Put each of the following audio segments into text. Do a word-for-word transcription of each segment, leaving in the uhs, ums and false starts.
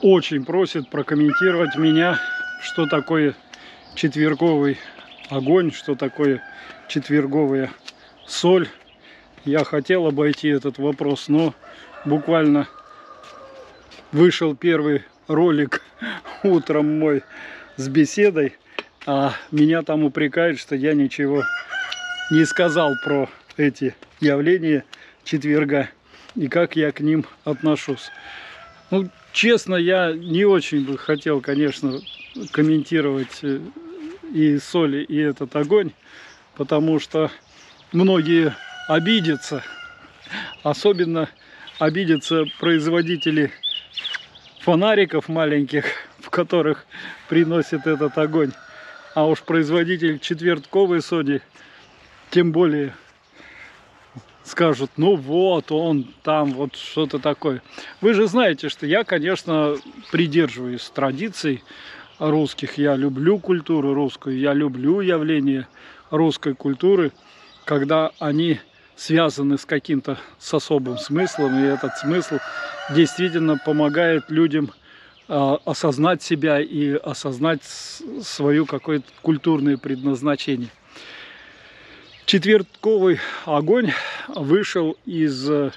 очень просит прокомментировать меня, что такое четверговый огонь, что такое четверговая соль. Я хотел обойти этот вопрос, но буквально вышел первый ролик утром мой с беседой, а меня там упрекают, что я ничего не сказал про эти явления четверга и как я к ним отношусь. Ну, честно, я не очень бы хотел, конечно, комментировать и соль, и этот огонь, потому что многие обидятся, особенно обидятся производители фонариков маленьких, в которых приносит этот огонь. А уж производитель четвертковой соли тем более скажут: ну вот он там, вот что-то такое. Вы же знаете, что я, конечно, придерживаюсь традиций русских. Я люблю культуру русскую, я люблю явления русской культуры, когда они связаны с каким-то с особым смыслом, и этот смысл действительно помогает людям э, осознать себя и осознать свое какое-то культурное предназначение. Четвертковый огонь вышел из э,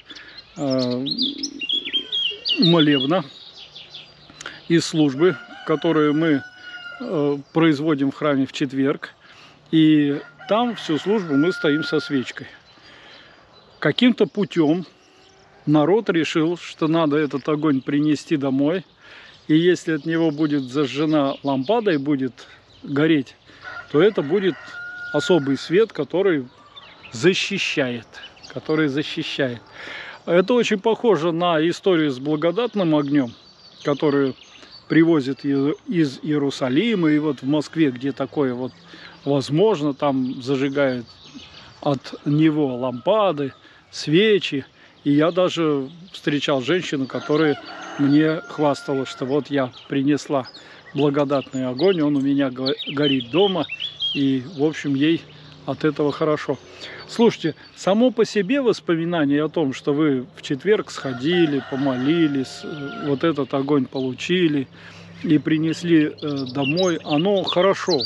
молебна, из службы, которую мы э, производим в храме в четверг, и там всю службу мы стоим со свечкой. Каким-то путем народ решил, что надо этот огонь принести домой, и если от него будет зажжена лампада и будет гореть, то это будет особый свет, который защищает, который защищает. Это очень похоже на историю с благодатным огнем, которую привозят из Иерусалима, и вот в Москве, где такое вот возможно, там зажигают от него лампады, свечи. И я даже встречал женщину, которая мне хвастала, что вот я принесла благодатный огонь, он у меня горит дома, и, в общем, ей от этого хорошо. Слушайте, само по себе воспоминание о том, что вы в четверг сходили, помолились, вот этот огонь получили и принесли домой, оно хорошо.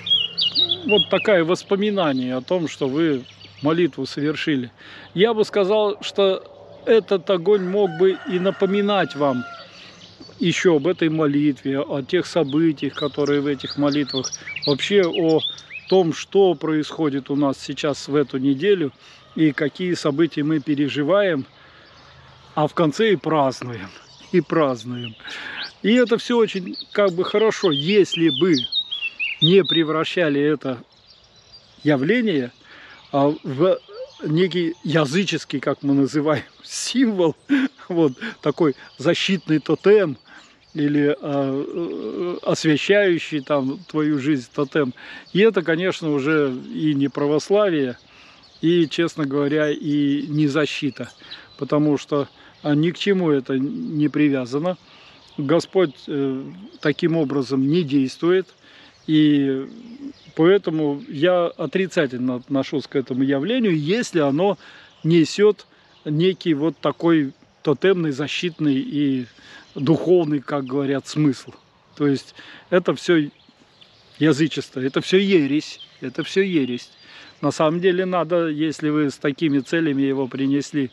Вот такое воспоминание о том, что вы молитву совершили. Я бы сказал, что этот огонь мог бы и напоминать вам еще об этой молитве, о тех событиях, которые в этих молитвах, вообще о том, что происходит у нас сейчас в эту неделю и какие события мы переживаем, а в конце и празднуем, и празднуем. И это все очень как бы хорошо, если бы не превращали это явление в некий языческий, как мы называем, символ, вот такой защитный тотем или э, освящающий там твою жизнь тотем. И это, конечно, уже и не православие, и, честно говоря, и не защита, потому что ни к чему это не привязано. Господь э, таким образом не действует, и поэтому я отрицательно отношусь к этому явлению, если оно несет некий вот такой тотемный, защитный и духовный, как говорят, смысл. То есть это все язычество, это все ересь, это все ересь. На самом деле надо, если вы с такими целями его принесли,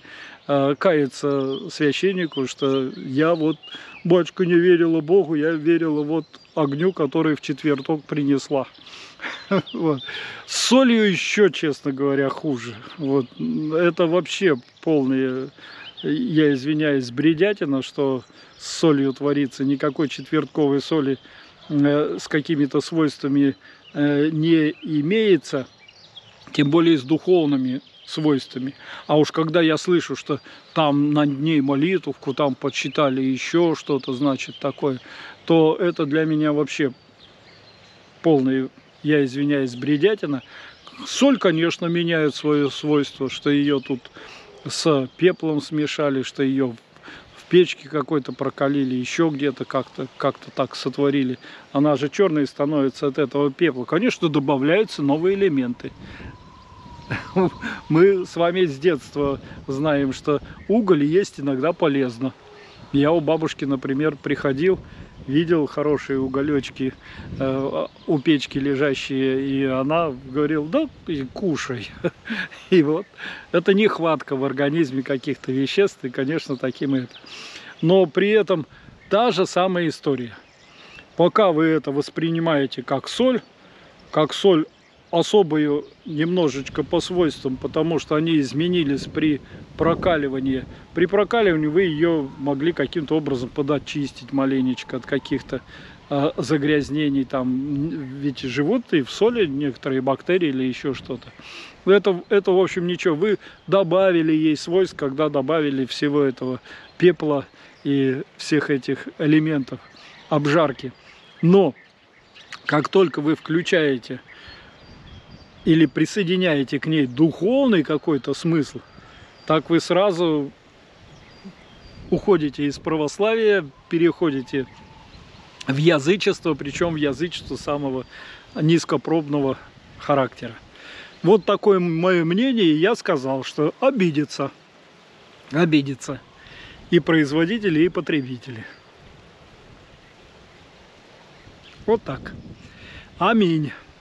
каяться священнику, что я вот, батюшка, не верила Богу, я верила вот огню, который в четверток принесла. Вот. С солью еще, честно говоря, хуже. Вот. Это вообще полная, я извиняюсь, бредятина, что с солью творится. Никакой четвертковой соли э, с какими-то свойствами э, не имеется, тем более с духовными свойствами. А уж когда я слышу, что там над ней молитву, там подсчитали еще что-то, значит, такое, то это для меня вообще полный, я извиняюсь, бредятина. Соль, конечно, меняет свое свойство, что ее тут с пеплом смешали, что ее в печке какой-то прокалили, еще где-то как-то как-то так сотворили. Она же черной становится от этого пепла. Конечно, добавляются новые элементы. Мы с вами с детства знаем, что уголь есть иногда полезно. Я у бабушки, например, приходил, видел хорошие уголечки э, у печки лежащие, и она говорила: да, кушай. И вот это нехватка в организме каких-то веществ, и, конечно, таким это. Но при этом та же самая история. Пока вы это воспринимаете как соль, как соль особую немножечко по свойствам, потому что они изменились при прокаливании. При прокаливании вы ее могли каким-то образом подочистить маленечко от каких-то э, загрязнений. Там ведь живут и в соли некоторые бактерии или еще что-то. Это, это, в общем, ничего. Вы добавили ей свойств, когда добавили всего этого пепла и всех этих элементов обжарки. Но как только вы включаете или присоединяете к ней духовный какой-то смысл, так вы сразу уходите из православия, переходите в язычество, причем в язычество самого низкопробного характера. Вот такое мое мнение, и я сказал, что обидится, обидится и производители, и потребители. Вот так. Аминь.